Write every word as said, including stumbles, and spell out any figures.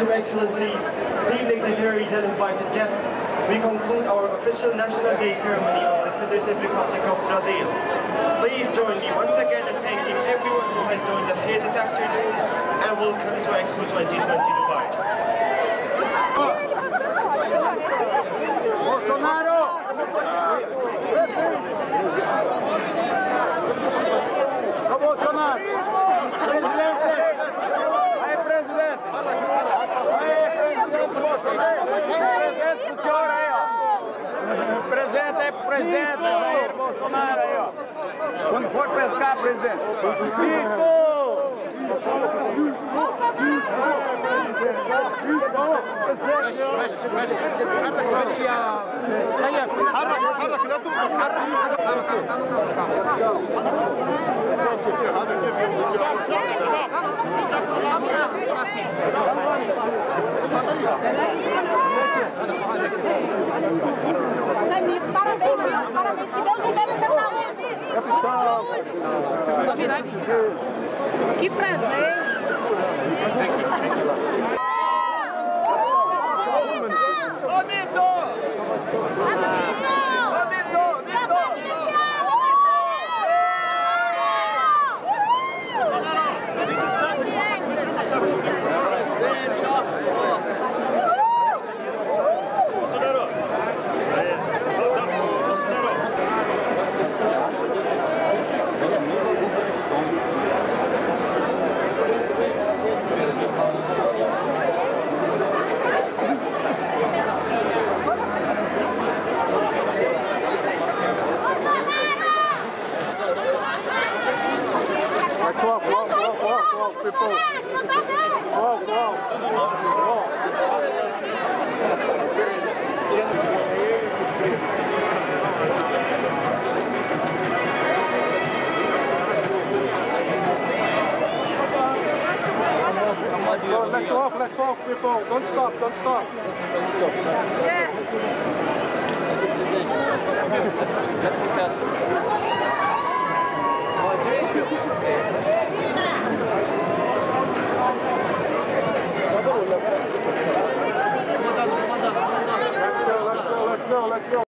Your Excellencies, esteemed dignitaries and invited guests, we conclude our official National Day ceremony of the Federative Republic of Brazil. Please join me once again in thanking everyone who has joined us here this afternoon, and welcome to Expo twenty twenty Dubai. Bolsonaro! Ô Bolsonaro! Presidente! Aí, presidente! Aí, presidente Bolsonaro! Presente pro senhor aí, ó! Presente aí pro presidente, aí, Bolsonaro aí, ó! Quando for pescar, presidente! Pico! Parabéns, parabéns, que Deus me deve essa saúde. Que prazer. Ô, Mito! Ô, Mito! Mito! Walk, walk, walk, walk, walk, people. Walk, walk, walk. Let's walk, let's walk, people. Don't stop, don't stop. Let's go, let's go, let's go, let's go.